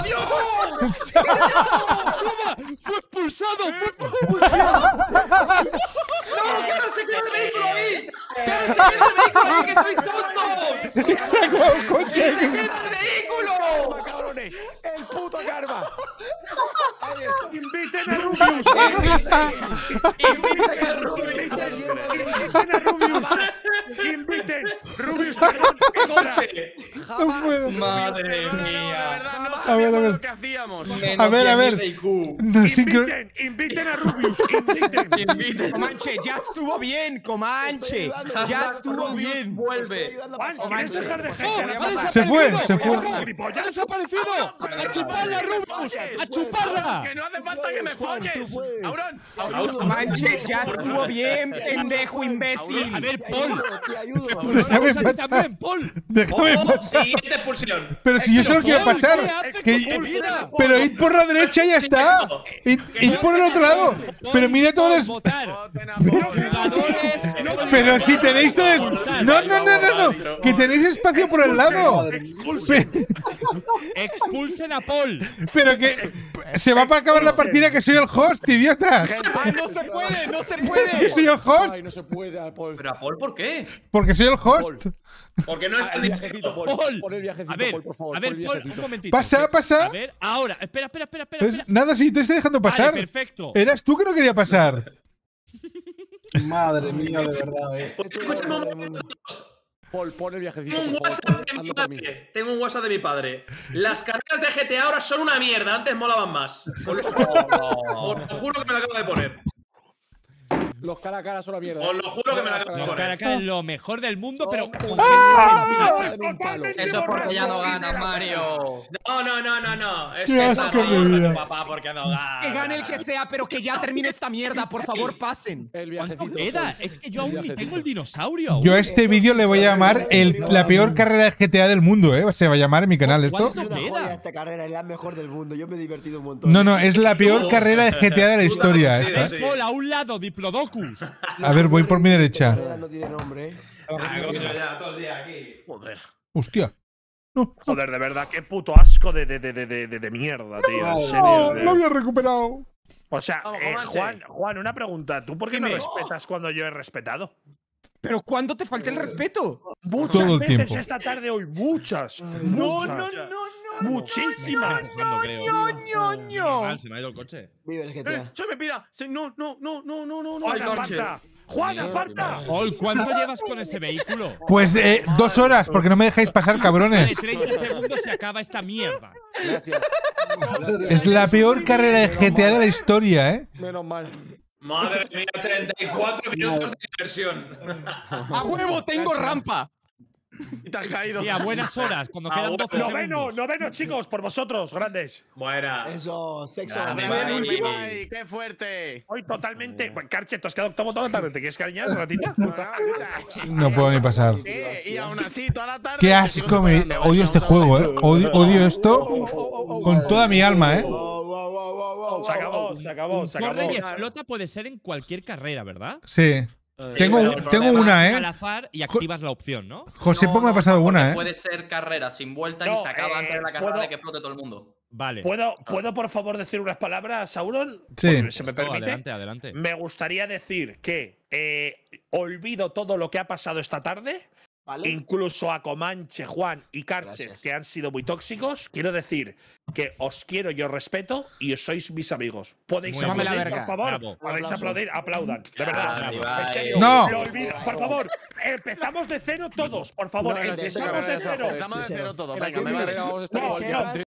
¡Fue expulsado! ¡Fue expulsado! ¡No, que no se quede el vehículo ahí! ¡Que no se quede el vehículo ahí, que soy tonto! Se ha acabado el coche. ¡Que se quede el vehículo! ¡Karma, cabrones! ¡El puto karma! Ahí está. Inviten a Rubius. ¡Inviten a Rubio! Inviten a Rubius. Inviten. Rubius, perdón. ¡Coche! No puedo. ¡Madre De mía! verdad, no A ver, a sabíamos ver. lo que hacíamos. A ver, a ver. No sé qué- Inviten, inviten a Rubius. Inviten. ¡Inviten! Comanche, ya estuvo bien, Comanche. Ya estuvo bien. ¡Vuelve! Juan, ¿quieres dejar de gente? Se fue, se fue. ¡Ha desaparecido! ¡A chuparla, Rubius! ¡A chuparla! Que no hace falta que me folles. Aurón. Comanche, ya estuvo bien, pendejo imbécil. A ver, Paul. Te ayudo. Déjame Vamos a ti pasar. también, Paul. Déjame pasar. Siguiente expulsión. Pero si yo solo quiero pasar. Que- pero id por la derecha y ya está. Id, id por el otro lado. Pero mira todos los. Pero si tenéis todo. es- No, no, no, no, no. Que tenéis espacio por el lado. Pe- Expulsen a Paul. Pero que. Se va para acabar la partida que soy el host, idiotas. ¡Ay, no se puede! ¡No se puede! Soy el host. Ay, no se puede, al Paul. ¿Pero a Paul por qué? Porque soy el host. Porque no es El viajecito, Paul. Paul. Pon el viajecito, A ver, Paul, por favor. a ver, pon el Paul, un viajecito. momentito. Pasa, pasa. A ver, ahora. Espera, espera, espera, espera. Pues espera. nada, si te estoy dejando pasar. Vale, perfecto. Eras tú que no quería pasar. Madre mía, de verdad, eh. Escúchame un momento. Paul, pon el viajecito, Tengo un por WhatsApp favor. de mi Hazlo por mí. padre. Tengo un WhatsApp de mi padre. Las carreras de G T A ahora son una mierda. Antes molaban más. Os lo juro, os lo juro que me lo acabo de poner. Los cara a cara son la mierda. Os lo juro que me lo acabo de Los cara a poner. cara es lo mejor del mundo, pero con ¡Ah! gente sensata. En un palo. Eso es porque ya no ganas, Mario. No, no, no, no, no. Es Qué que asco es me da. papá, porque no gana. Que gane el que sea, pero que ya termine esta mierda. Por favor, pasen. El ¿Cuánto viajecito. queda? Paul. Es que yo aún El ni viajecito. tengo el dinosaurio. aún. Yo a este vídeo le voy a llamar el- la peor carrera de G T A del mundo, ¿eh? Se va a llamar en mi canal esto. ¿Cuánto Es una queda? joya esta carrera, es la mejor del mundo. Yo me he divertido un montón. No, no, es la peor carrera de G T A de la historia Sí, esta. sí. Paul, a un lado, Diplodocus. A ver, voy por mi derecha. Esta carrera no tiene nombre, eh. Ah, coño, ya, todo el día aquí. Joder. Hostia. No, Joder, de verdad, qué puto asco de, de, de, de, de, de mierda, tío. En serio. no, de- lo había recuperado. O sea, Vamos, eh, Comanche. Juan, Juan, una pregunta. ¿Tú por qué no Dime. respetas cuando yo he respetado? ¿Pero cuándo te falta el respeto? Muchas Todo el veces tiempo. esta tarde hoy, muchas. No, muchas, no, no, no. Muchísimas. Cuando creo. ño, ño, ño. Mal, se me ha ido el coche. Vive el G T Eh, A. se me pira. Se- No, no, no, no, no, no, no. Juan, coche. aparta. Juan, aparta. Paul, ¿cuánto llevas con ese vehículo? Pues eh, dos horas, porque no me dejáis pasar, Vale, cabrones. treinta segundos se acaba esta mierda. Gracias. Es la peor carrera de G T A de la historia, ¿eh? Menos mal. Madre mía, treinta y cuatro minutos de diversión. ¡A huevo, tengo rampa! Y te has caído. Y a buenas horas, cuando Ah, quedan doce Noveno, segundos. noveno, chicos, por vosotros, grandes. Buena. Eso, sexo. Dame, Muy Vale, bien, vale. Ay, ¡Qué fuerte! Hoy totalmente. Bueno, Carche, tú has quedado octavo toda la tarde. ¿Te quieres cariñar un ratito? No puedo ni pasar. Eh, Y aún así, toda la tarde. Qué te sigo asco, me superando, ¿vale? odio este juego, ¿eh? Odio, odio esto con toda mi alma, ¿eh? Wow, wow, wow, wow, wow, Se acabó, se acabó, se acabó. Corre y explota puede ser en cualquier carrera, ¿verdad? Sí. Tengo, pero un- el tengo problema una, Al ¿eh? azar y activas la opción, ¿no? Josepo me ha pasado una, ¿eh? Puede ser carrera sin vuelta No, y se acaba eh, antes de la carrera puedo- de que explote todo el mundo. Vale. ¿Puedo, ¿Puedo, por favor, decir unas palabras, Sauron? Sí. Porque ¿Se me No, permite? adelante, adelante. Me gustaría decir que eh, olvido todo lo que ha pasado esta tarde. ¿Vale? Incluso a Comanche, Juan y Carche, Gracias. que han sido muy tóxicos. Quiero decir que os quiero y os respeto y os sois mis amigos. Podéis Muy aplaudir, bien. por Bravo. favor. Podéis aplaudir, aplaudan. De verdad. Bravo. En serio. No. lo olvido. Por favor, empezamos de cero todos. Por favor, No, no, no, empezamos no, de no, cero. no, no, Empezamos de cero todo. En la Venga, me siguiente vale. carrera vamos a estar No, igual que no. antes.